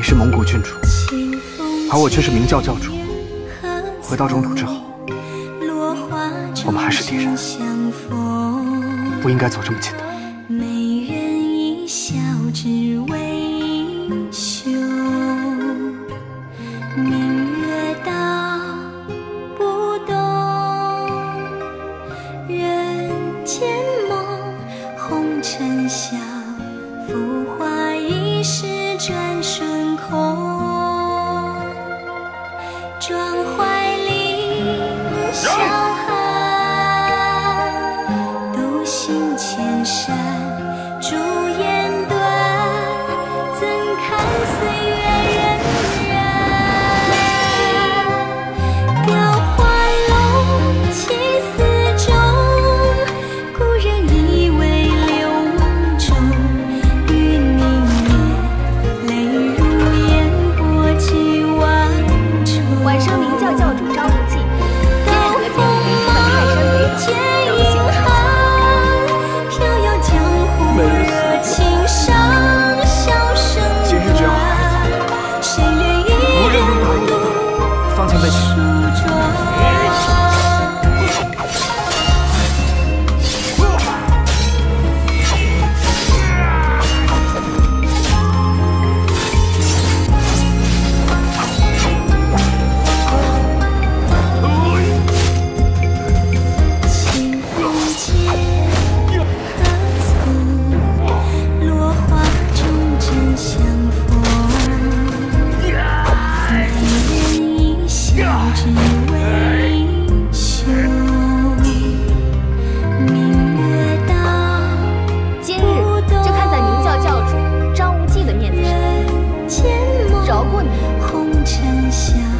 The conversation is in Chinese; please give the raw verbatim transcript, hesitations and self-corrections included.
是蒙古郡主，而我却是明教教主。回到中土之后，我们还是敌人，不应该走这么近的。 美人一笑只为英雄，明月道不懂，人间梦，红尘笑，浮华一时转瞬空，壮怀里小寒，独行千山朱颜断，怎堪岁月荏苒。雕花楼起丝中，故人以为留梦中。与凝噎，泪如烟波几万重。 晚生明教教主张无忌，今日得见你们泰山北斗，荣幸至极。 飘摇江湖热情上，笑声今日只要孩断，谁怜一人独方前辈请。 梳妆。清风间，何处落花中真相逢？美人一笑只为英雄，明月道今日就看在明教教主张无忌的面子上， 人间梦， 饶过你。 红尘笑。